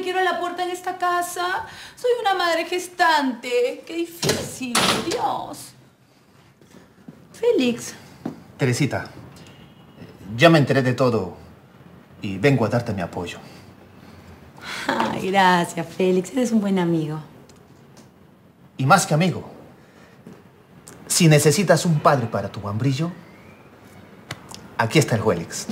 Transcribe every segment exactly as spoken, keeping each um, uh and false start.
quiero a la puerta en esta casa. Soy una madre gestante. Qué difícil, Dios. Félix. Teresita, ya me enteré de todo y vengo a darte mi apoyo. Ay, gracias, Félix. Eres un buen amigo. Y más que amigo, si necesitas un padre para tu guambrillo, aquí está el Wélix.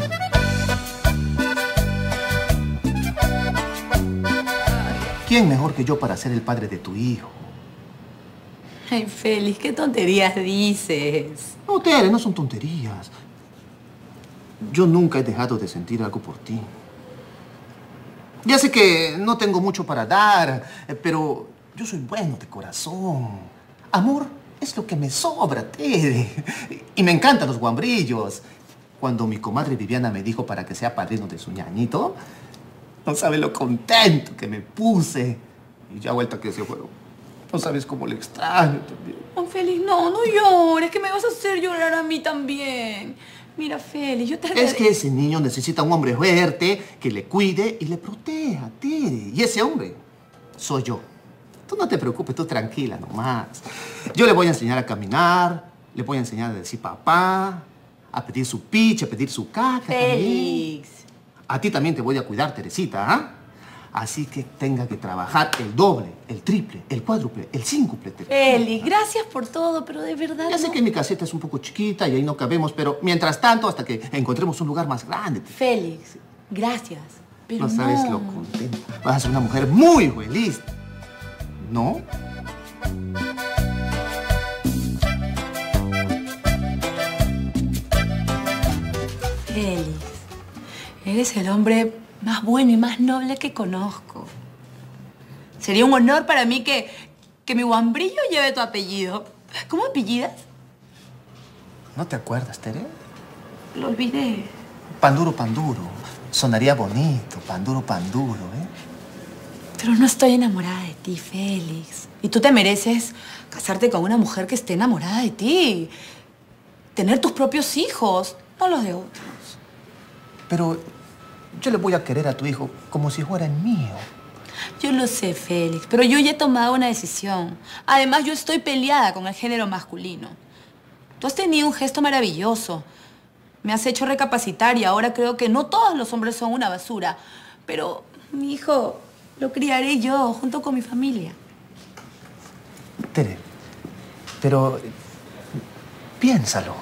¿Quién mejor que yo para ser el padre de tu hijo? Ay, Félix, qué tonterías dices. No, Tere, no son tonterías. Yo nunca he dejado de sentir algo por ti. Ya sé que no tengo mucho para dar, pero yo soy bueno de corazón. Amor es lo que me sobra, Tere. Y me encantan los guambrillos. Cuando mi comadre Viviana me dijo para que sea padrino de su ñañito, no sabes lo contento que me puse. Y ya vuelta que se fue. No sabes cómo le extraño también. Oh, Félix, no, no llores, que me vas a hacer llorar a mí también. Mira, Félix, yo te agradezco. Es que ese niño necesita un hombre fuerte que le cuide y le proteja, Tere. Y ese hombre soy yo. Tú no te preocupes, tú tranquila nomás. Yo le voy a enseñar a caminar, le voy a enseñar a decir papá, a pedir su piche, a pedir su caca. Félix. También. A ti también te voy a cuidar, Teresita, ¿ah? Así que tenga que trabajar el doble, el triple, el cuádruple, el cíncuple. Félix, gracias por todo, pero de verdad Ya sé no... que mi caseta es un poco chiquita y ahí no cabemos, pero mientras tanto, hasta que encontremos un lugar más grande. Félix, gracias, pero no... no... sabes lo contenta. Vas a ser una mujer muy feliz, ¿no? Félix, eres el hombre más bueno y más noble que conozco. Sería un honor para mí que, que mi guambrillo lleve tu apellido. ¿Cómo apellidas? ¿No te acuerdas, Tere? Lo olvidé. Panduro, Panduro. Sonaría bonito, Panduro, Panduro, ¿eh? Pero no estoy enamorada de ti, Félix. Y tú te mereces casarte con una mujer que esté enamorada de ti. Tener tus propios hijos, no los de otros. Pero yo le voy a querer a tu hijo como si fuera el mío. Yo lo sé, Félix, pero yo ya he tomado una decisión. Además, yo estoy peleada con el género masculino. Tú has tenido un gesto maravilloso. Me has hecho recapacitar y ahora creo que no todos los hombres son una basura. Pero mi hijo lo criaré yo junto con mi familia. Tere, pero piénsalo.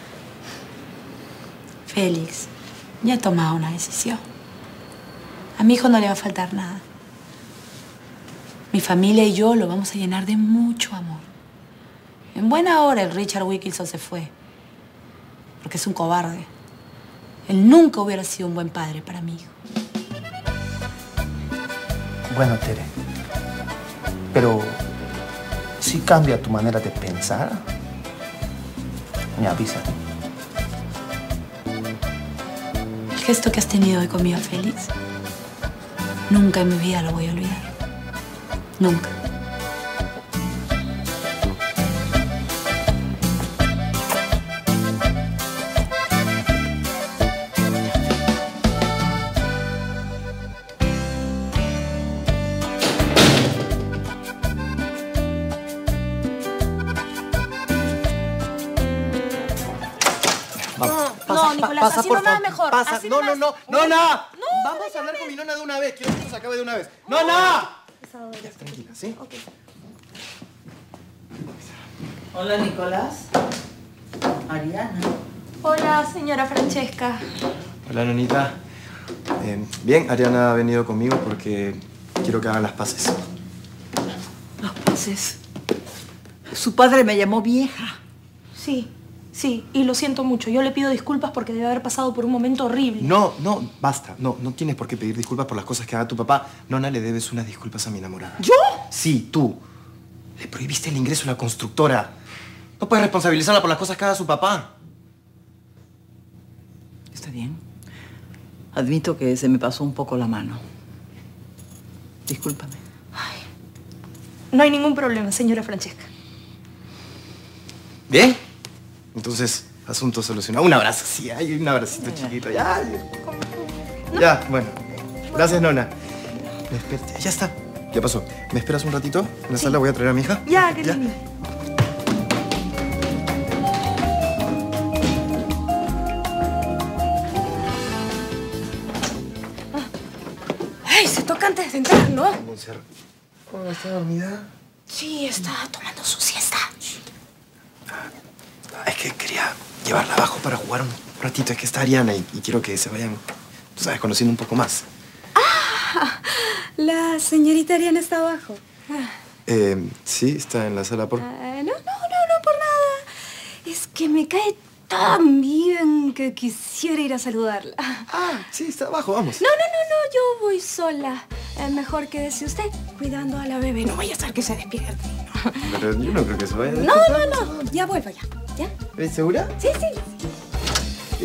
Félix, ya he tomado una decisión. A mi hijo no le va a faltar nada. Mi familia y yo lo vamos a llenar de mucho amor. En buena hora el Richard Wilkinson se fue. Porque es un cobarde. Él nunca hubiera sido un buen padre para mi hijo. Bueno, Tere, pero si cambia tu manera de pensar, me avisa. El gesto que has tenido hoy conmigo, Félix, nunca en mi vida lo voy a olvidar. Nunca. Vamos. No, no, Nicolás, pasa, así por nomás favor, mejor. Pasa. Así No, nomás. no, no, ¡Nona! No, Vamos no a hablar llames. con mi nona de una vez. Quiero que esto se acabe de una vez. ¡Nona! Ya, tranquila, ¿sí? Okay. Hola, Nicolás. Ariana. Hola, señora Francesca. Hola, nonita. Eh, bien, Ariana ha venido conmigo porque quiero que hagan las paces. Las paces. Su padre me llamó vieja. Sí, sí, y lo siento mucho. Yo le pido disculpas porque debe haber pasado por un momento horrible. No, no, basta. No, no tienes por qué pedir disculpas por las cosas que haga tu papá. Nona, le debes unas disculpas a mi enamorada. ¿Yo? Sí, tú. Le prohibiste el ingreso a la constructora. No puedes responsabilizarla por las cosas que haga su papá. Está bien. Admito que se me pasó un poco la mano. Discúlpame. Ay, no hay ningún problema, señora Francesca. ¿Bien? Entonces, asunto solucionado. Un abrazo, sí, hay un abracito chiquito. Ya, ¿No? ya, bueno. Gracias, nona. Me espera- Ya está. Ya pasó. ¿Me esperas un ratito? En la sala voy a traer a mi hija. Ya, qué lindo. Ay, se toca antes de entrar, ¿no? Montserrat. ¿Cómo está dormida? Sí, está tomando su siesta. Es que quería llevarla abajo para jugar un ratito. Es que está Ariana y, y quiero que se vayan, tú sabes, conociendo un poco más. Ah, la señorita Ariana está abajo. Eh, sí, está en la sala por... Ah, no, no, no, no por nada. Es que me cae tan bien que quisiera ir a saludarla. Ah, sí, está abajo, vamos. No, no, no, no, yo voy sola. Eh, mejor quédese usted cuidando a la bebé. No vaya a ser que se despierte. Pero yo no creo que se vaya a No, despertar. no, no, ya vuelvo ya. ¿Ya? ¿Estás segura? Sí, sí.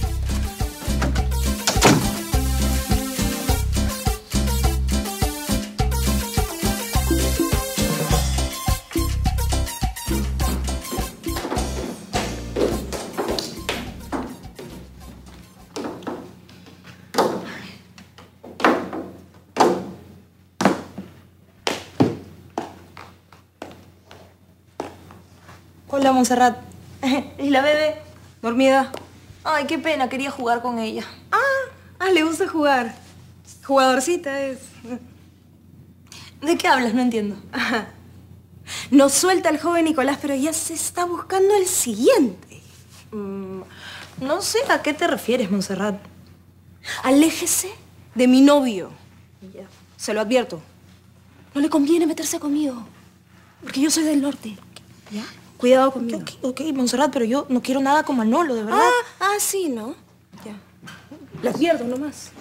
Hola, Montserrat. ¿Y la bebé? ¿Dormida? Ay, qué pena, quería jugar con ella. Ah, ah, le gusta jugar. Jugadorcita es. ¿De qué hablas? No entiendo. Ajá. No suelta al joven Nicolás, pero ya se está buscando el siguiente. Mm, no sé a qué te refieres, Montserrat. Aléjese de mi novio. Ya. Se lo advierto. No le conviene meterse conmigo. Porque yo soy del norte. ¿Ya? Cuidado conmigo. Ok, ok, Montserrat, pero yo no quiero nada con Manolo, de verdad. Ah, ah, sí, ¿no? Ya. Le advierto nomás.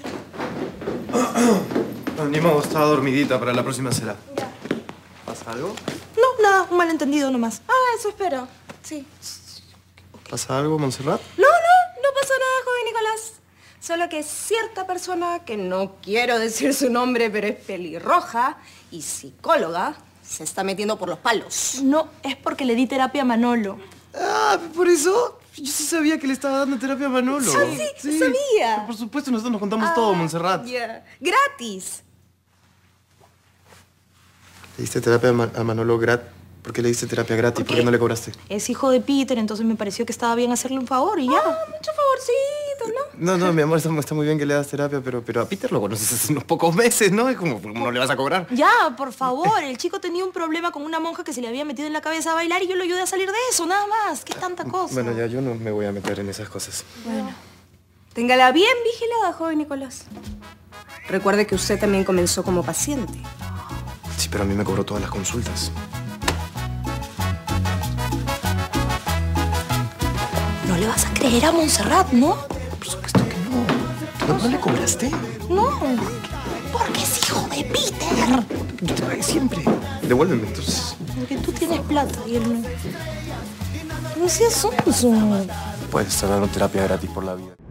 No, ni modo, estaba dormidita para la próxima cena. Ya. ¿Pasa algo? No, nada, un malentendido nomás. Ah, eso espero. Sí. ¿Pasa algo, Montserrat? No, no, no pasó nada, joven Nicolás. Solo que cierta persona, que no quiero decir su nombre, pero es pelirroja y psicóloga, se está metiendo por los palos. No, es porque le di terapia a Manolo. Ah, por eso. Yo sí sabía que le estaba dando terapia a Manolo. Ah, sí, sabía. Por supuesto, nosotros nos contamos todo, Montserrat. Ya. Gratis. ¿Le diste terapia a, Ma- a Manolo gratis? ¿Por qué le diste terapia gratis? ¿Por qué no le cobraste? Es hijo de Peter, entonces me pareció que estaba bien hacerle un favor y ya. Ah, mucho favorcito, ¿no? No, no, mi amor, está, está muy bien que le das terapia, pero, pero a Peter lo conoces hace unos pocos meses, ¿no? Es como, ¿cómo no le vas a cobrar? Ya, por favor. El chico tenía un problema con una monja que se le había metido en la cabeza a bailar y yo lo ayudé a salir de eso, nada más. ¿Qué tanta cosa? Bueno, ya yo no me voy a meter en esas cosas. Bueno. Téngala bien vigilada, joven Nicolás. Recuerde que usted también comenzó como paciente. Sí, pero a mí me cobró todas las consultas. No le vas a creer a Montserrat, ¿no? Por supuesto que no. ¿No, no le cobraste? No, porque es hijo de Peter. Yo te pagué siempre. Devuélveme, entonces. Porque tú tienes plata y él no. No seas sonso. Puedes estar dando terapia gratis por la vida.